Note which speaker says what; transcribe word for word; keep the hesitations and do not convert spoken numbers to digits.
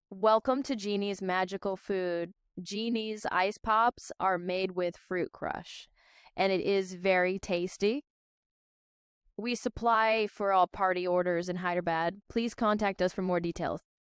Speaker 1: Welcome to Genie's magical food. Genie's Ice Pops are made with fruit crush, and it is very tasty. We supply for all party orders in Hyderabad. Please contact us for more details.